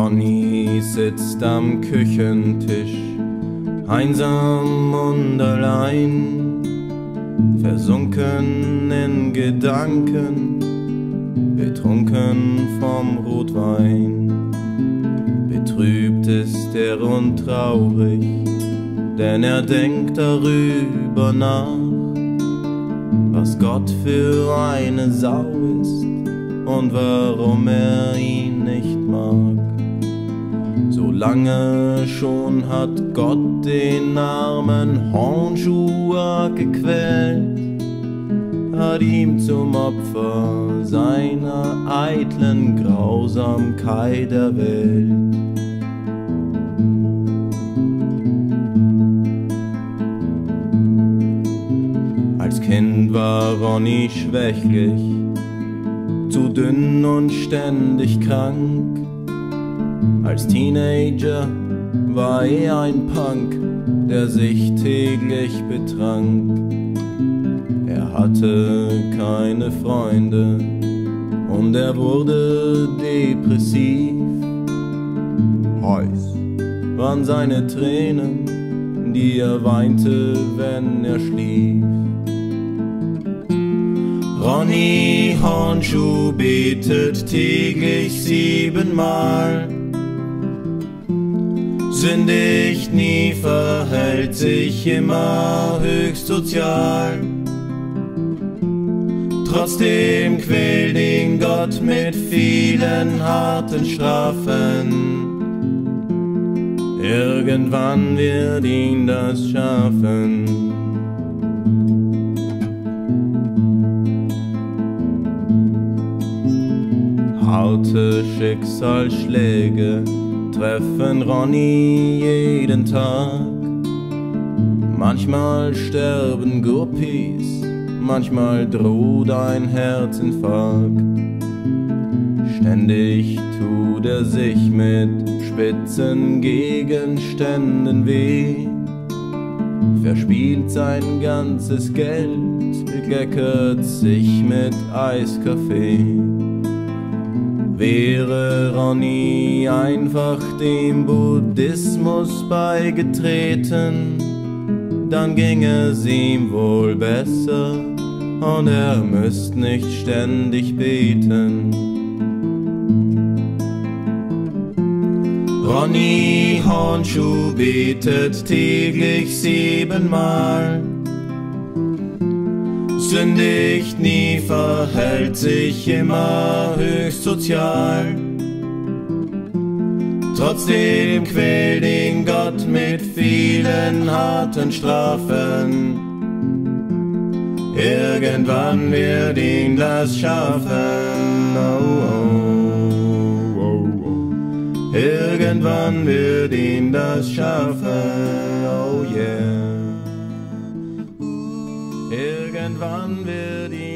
Ronny sitzt am Küchentisch, einsam und allein, versunken in Gedanken, betrunken vom Rotwein. Betrübt ist er und traurig, denn er denkt darüber nach, was Gott für eine Sau ist und warum er ihn nicht mag. So lange schon hat Gott den armen Hornschuher gequält, hat ihm zum Opfer seiner eitlen Grausamkeit erwählt. Als Kind war Ronny schwächlich, zu dünn und ständig krank. Als Teenager war er ein Punk, der sich täglich betrank. Er hatte keine Freunde und er wurde depressiv. Heiß waren seine Tränen, die er weinte, wenn er schlief. Ronny Hornschuh betet täglich 7-mal, sündigt nie, verhält sich immer höchst sozial. Trotzdem quält ihn Gott mit vielen harten Strafen. Irgendwann wird ihn das schaffen. Harte Schicksalsschläge treffen Ronny jeden Tag. Manchmal sterben Guppies, manchmal droht ein Herzinfarkt. Ständig tut er sich mit spitzen Gegenständen weh, verspielt sein ganzes Geld, bekleckert sich mit Eiskaffee. Wäre Ronny einfach dem Buddhismus beigetreten, dann ginge es ihm wohl besser und er müsste nicht ständig beten. Ronny Hornschuh betet täglich 7-mal, sündigt nie, verhält sich immer höchst sozial. Trotzdem quält ihn Gott mit vielen harten Strafen. Irgendwann wird ihn das schaffen. Oh, oh, oh, oh. Irgendwann wird ihn das schaffen. Oh yeah. Irgendwann wird ihn